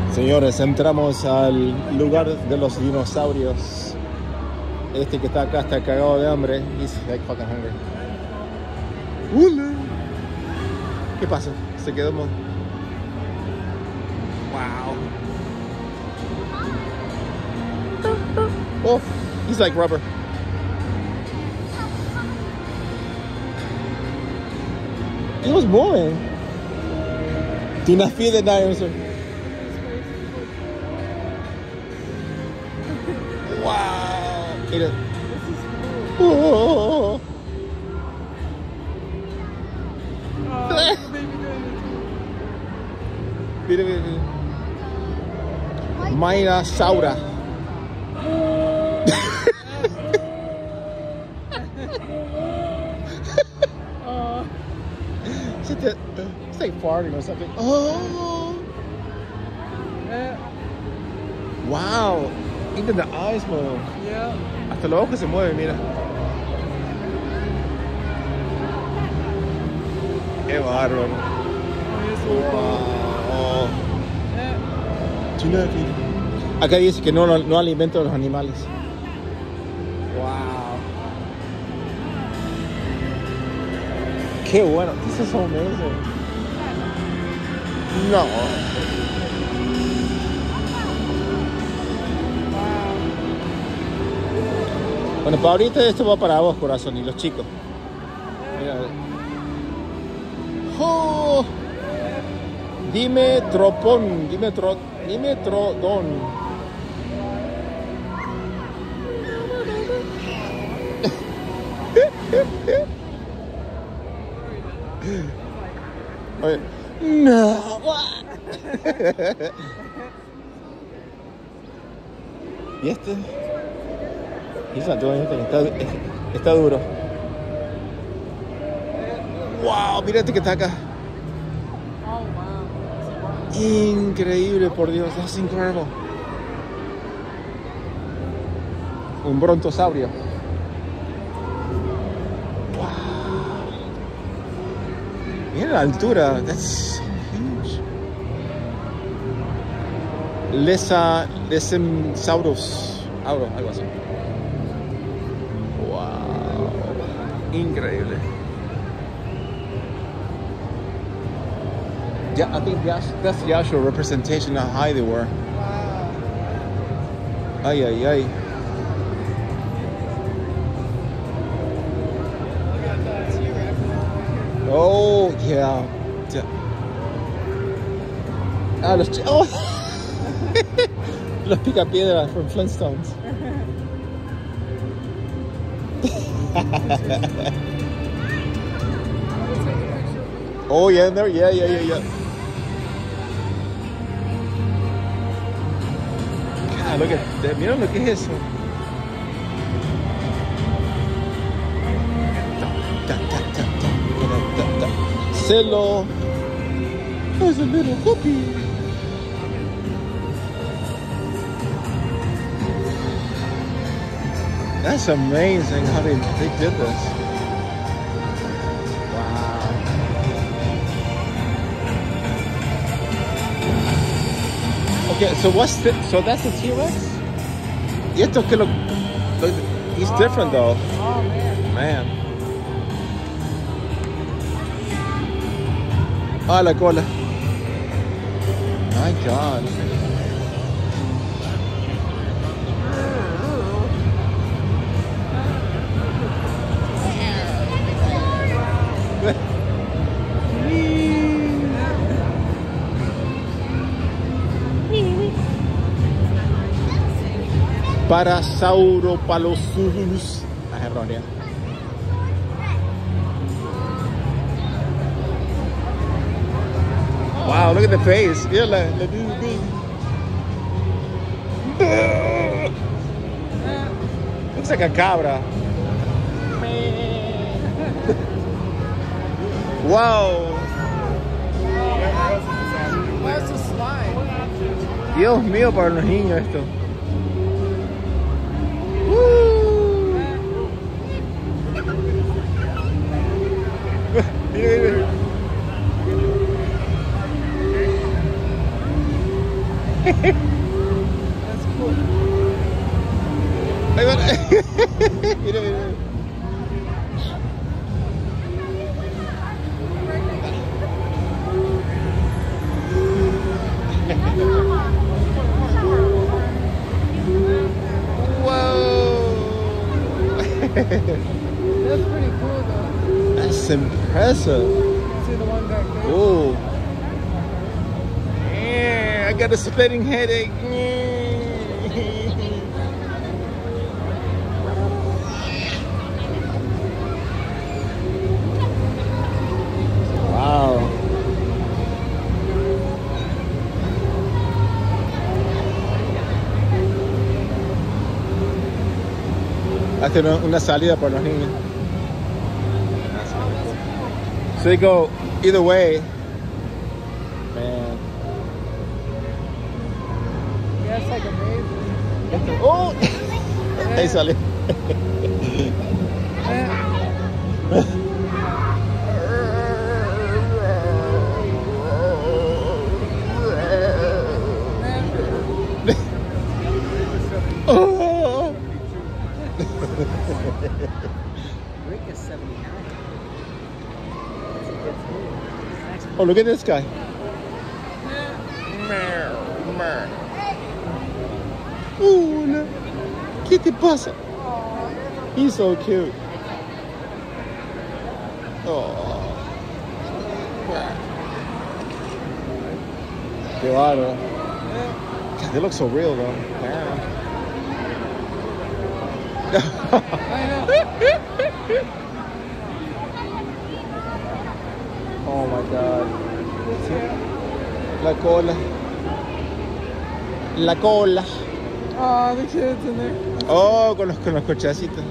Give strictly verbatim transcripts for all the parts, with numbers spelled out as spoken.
Señores, entramos al lugar de los dinosaurios. Este que está acá está cagado de hambre. He's like fucking hungry. ¡Hola! ¿Qué pasa? Se quedó. Wow. Oh, he's like rubber. He was moving. Do not feed the dinosaur. Wow. Mira. Oh. Mira, mira, mira. Mayra Saura. It's like farting or something. Oh. Wow. Even the eyes move. Yeah. Hasta los ojos se mueven, mira. Qué bárbaro. Wow. Acá dice que no, no, no alimenta a los animales. Wow. Qué bueno. This is so amazing. No. Bueno, para ahorita esto va para vos, corazón, y los chicos. Mira. Oh. Dime tropón, dime tro, dime trodón. Oye. No. ¿Y este? He's not doing anything. Está, está duro. Wow, mírate que está acá. Oh, wow. Increíble, por Dios. That's incredible. Un brontosaurio. Wow. Mira la altura. That's huge. Lesa, Lesemsaurus. Algo, algo así. Increíble. Yeah, I think that's, that's the actual representation of how high they were. Wow. Ay, ay, ay. Oh, yeah. yeah. Ah, los ch- oh. Los picapiedras from Flintstones. Oh yeah, there, yeah, yeah, yeah, yeah. God, look at that. Mira lo que es eso. Celo. There's a little puppy. That's amazing how they, they did this. Wow. Okay, so what's the, so that's the T-Rex? Y esto que lo, lo he's different though. Oh man. Man. Ah, la cola. My God. Parasauropalosaurus. I have no idea. Wow, look at the face. Yeah, like, like, looks like a cabra. Wow. Where's the slide? Dios mío, para los niños esto. That's cool. Ahí va. Mira, mira. That's pretty cool though. That's impressive. See the one back there? Oh. Yeah, I got a splitting headache. Wow. Hace una, una salida para los niños. So they go either way. Man. Yeah, it's like amazing. Oh! Ahí sale. Oh! Rick is seventy-nine. Oh, look at this guy. Ooh, look. ¿Qué te pasa? He's so cute. Oh. Qué bárbaro. God, they look so real though. Damn. Oh my God. La cola. La cola. Oh, the kids in there. Oh, con los, con los cochecitos.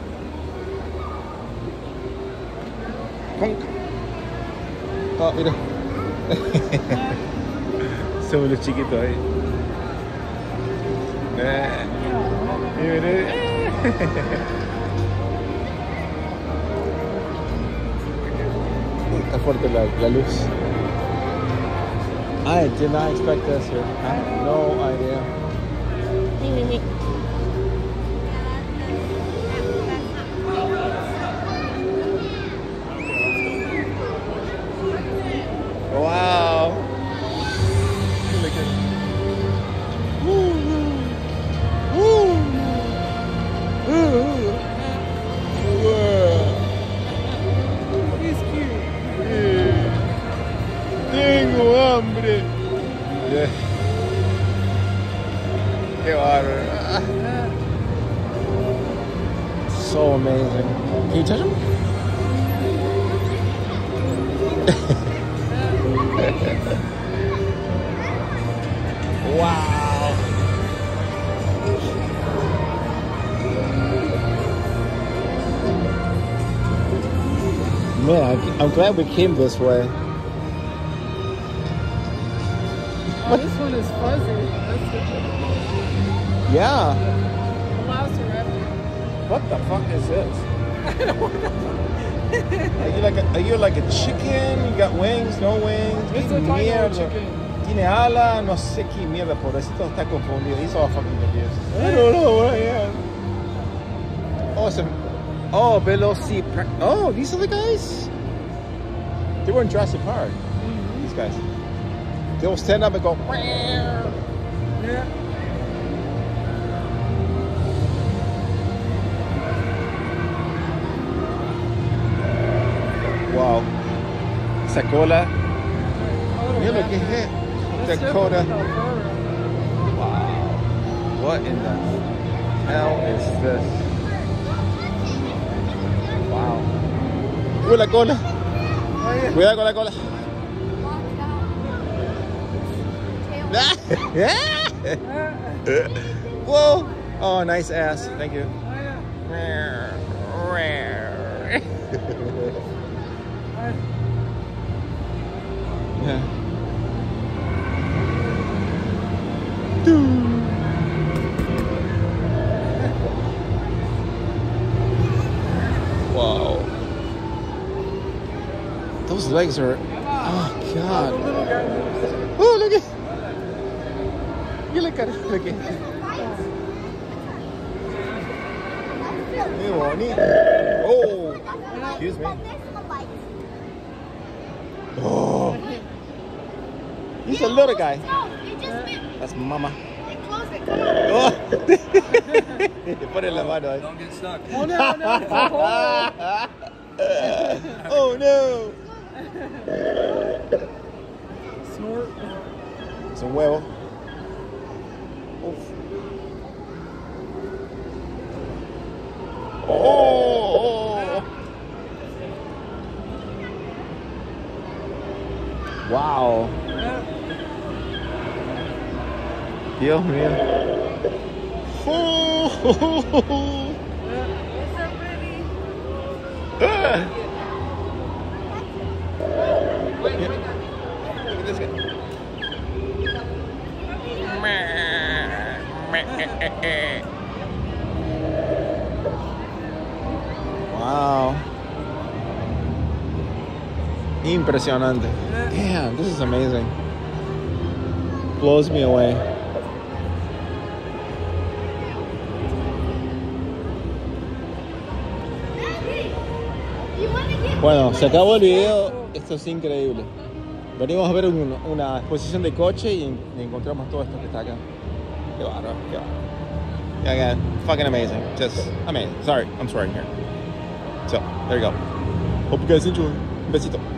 Honk. Oh, mira. Somos los chiquitos ahí. Eh. Mira. Está fuerte la, la luz. I did not expect this here. I had no idea. Wow. Look at it. Woo. Woo. Woo. He's cute. Tengo hambre. Yeah. Qué bárbaro. So amazing. Can you touch him? Wow. Man, I'm glad we came this way. Oh, this one is fuzzy. That's the Yeah. velociraptor. What the fuck is this? I don't know. Are you like a, are you like a chicken? You got wings, no wings? It's ¿Qué a tiny mierda? chicken. Tiene ala, no sé qué mierda, pobrecito está confundido. He's all fucking confused. I don't know what I am. Oh, some, oh, Velocipra. Oh, these are the guys? They were in Jurassic Park. Mm-hmm. These guys. They'll stand up and go. Yeah. Wow. Esa cola. Mira lo que es. Dakota. Wow. What in the hell is this? Wow. Uy, la cola. Cuidado con la cola. Whoa. Oh, nice ass. Thank you. Yeah. Wow. Those legs are. Oh God. Oh, look at. You look at it. Look at it. Qué bonito. Oh, excuse me. Oh, he's a little guy. That's mama. Oh, put it in la mano. Eh? Don't get stuck. Oh no, no. Oh no. Snort. Es un huevo. Uf. Oh. Wow. Dios mío. Oh. It's so pretty. Ah. Look at this guy. Wow. Impresionante. Damn, this is amazing. Blows me away. Bueno, se acabó el video. Esto es increíble. Venimos a ver un, una exposición de coche y, y encontramos todo esto que está acá. Qué bárbaro, qué bárbaro. Yeah, again, fucking amazing. Just amazing. Sorry, I'm swearing here. So, there you go. Hope you guys enjoy. Un besito.